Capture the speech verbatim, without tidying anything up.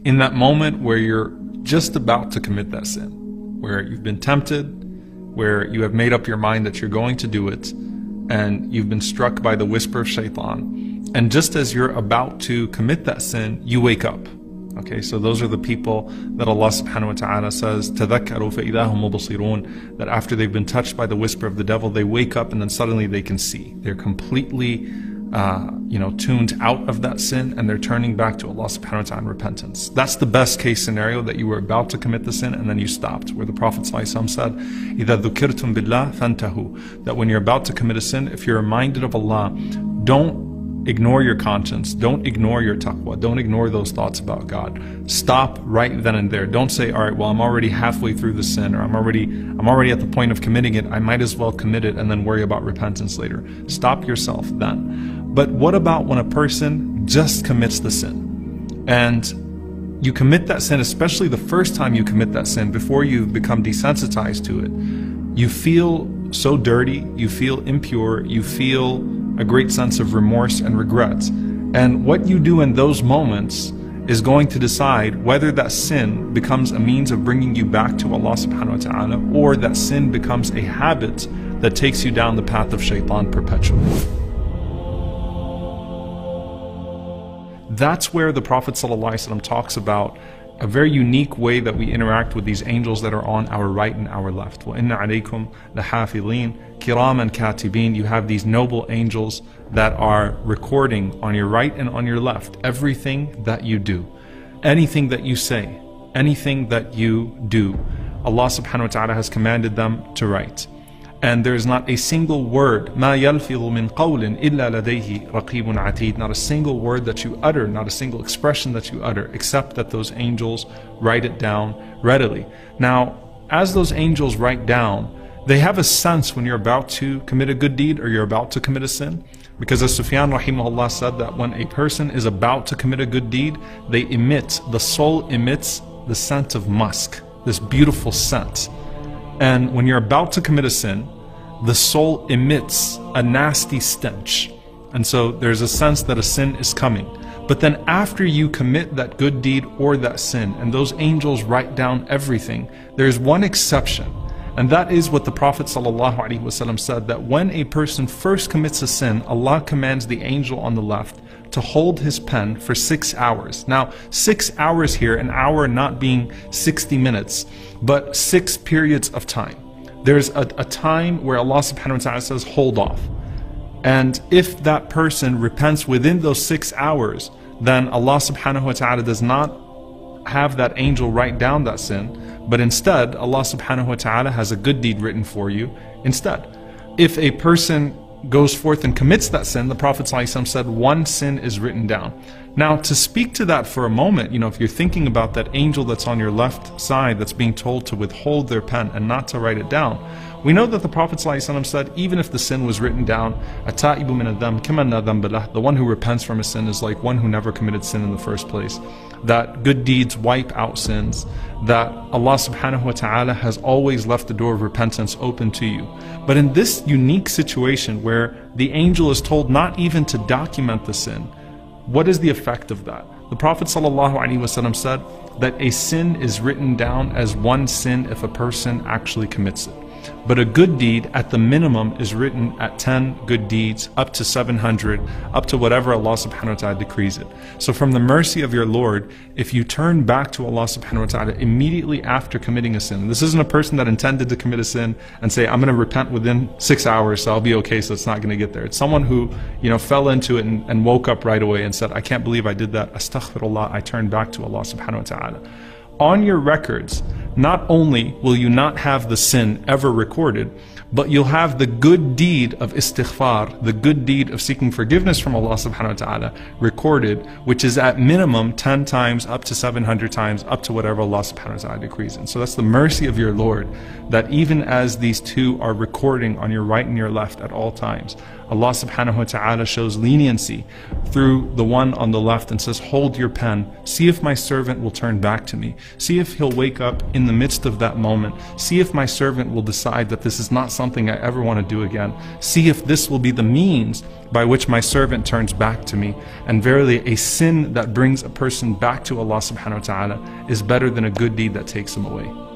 in that moment where you're just about to commit that sin, where you've been tempted, where you have made up your mind that you're going to do it, and you've been struck by the whisper of shaitan, and just as you're about to commit that sin, you wake up. Okay, so those are the people that Allah subhanahu wa ta'ala says, تَذَكَّرُوا فَإِذَا هُمْ مُبْصِرُونَ, that after they've been touched by the whisper of the devil, they wake up and then suddenly they can see. They're completely uh, you know, tuned out of that sin, and they're turning back to Allah subhanahu wa ta'ala in repentance. That's the best case scenario, that you were about to commit the sin and then you stopped, where the Prophet ﷺ said, إِذَا ذُكِرْتُمْ بِاللَّهِ فَانْتَهُوا, that when you're about to commit a sin, if you're reminded of Allah, don't ignore your conscience, don't ignore your taqwa, don't ignore those thoughts about God. Stop right then and there. Don't say, all right, well, I'm already halfway through the sin, or I'm already I'm already at the point of committing it, I might as well commit it and then worry about repentance later. Stop yourself then. But what about when a person just commits the sin? And you commit that sin, especially the first time you commit that sin, before you've become desensitized to it. You feel so dirty, you feel impure, you feel a great sense of remorse and regret. And what you do in those moments is going to decide whether that sin becomes a means of bringing you back to Allah subhanahu wa ta'ala, or that sin becomes a habit that takes you down the path of shaitan perpetually. That's where the Prophet ﷺ talks about a very unique way that we interact with these angels that are on our right and our left. وَإِنَّ عَلَيْكُمْ لَحَافِظِينَ كِرَامًا كَاتِبِينَ. You have these noble angels that are recording on your right and on your left everything that you do, anything that you say, anything that you do. Allah subhanahu wa ta'ala has commanded them to write. And there is not a single word, مَا يَلْفِظُ مِنْ قَوْلٍ إِلَّا لَدَيْهِ رَقِيبٌ عَتِيدٌ, not a single word that you utter, not a single expression that you utter, except that those angels write it down readily. Now, as those angels write down, they have a sense when you're about to commit a good deed or you're about to commit a sin. Because as Sufyan rahimahullah said, that when a person is about to commit a good deed, they emit, the soul emits the scent of musk, this beautiful scent. And when you're about to commit a sin, the soul emits a nasty stench. And so there's a sense that a sin is coming. But then after you commit that good deed or that sin, and those angels write down everything, there's one exception. And that is what the Prophet ﷺ said, that when a person first commits a sin, Allah commands the angel on the left to hold his pen for six hours. Now, six hours here, an hour not being sixty minutes, but six periods of time. There's a, a time where Allah subhanahu wa ta'ala says, hold off. And if that person repents within those six hours, then Allah subhanahu wa ta'ala does not have that angel write down that sin, but instead Allah subhanahu wa ta'ala has a good deed written for you instead. If a person goes forth and commits that sin, the Prophet ﷺ said one sin is written down. Now, to speak to that for a moment, you know, if you're thinking about that angel that's on your left side that's being told to withhold their pen and not to write it down, we know that the Prophet ﷺ said, even if the sin was written down, "At-ta'ibu min ad-dhanb kaman la dhanba lahu," the one who repents from a sin is like one who never committed sin in the first place. That good deeds wipe out sins, that Allah subhanahu wa ta'ala has always left the door of repentance open to you. But in this unique situation where the angel is told not even to document the sin, what is the effect of that? The Prophet ﷺ said that a sin is written down as one sin if a person actually commits it. But a good deed at the minimum is written at ten good deeds, up to seven hundred, up to whatever Allah subhanahu wa ta'ala decrees it. So from the mercy of your Lord, if you turn back to Allah subhanahu wa ta'ala immediately after committing a sin, this isn't a person that intended to commit a sin and say, I'm going to repent within six hours, so I'll be okay, so it's not going to get there. It's someone who, you know, fell into it and, and woke up right away and said, I can't believe I did that. Astaghfirullah, I turned back to Allah subhanahu wa ta'ala. On your records, not only will you not have the sin ever recorded, but you'll have the good deed of istighfar, the good deed of seeking forgiveness from Allah subhanahu wa ta'ala recorded, which is at minimum ten times, up to seven hundred times, up to whatever Allah subhanahu wa ta'ala decrees. And so that's the mercy of your Lord, that even as these two are recording on your right and your left at all times, Allah subhanahu wa ta'ala shows leniency through the one on the left and says, hold your pen, see if my servant will turn back to me, see if he'll wake up in the midst of that moment, see if my servant will decide that this is not something I ever want to do again, see if this will be the means by which my servant turns back to me. And verily a sin that brings a person back to Allah subhanahu wa ta'ala is better than a good deed that takes him away.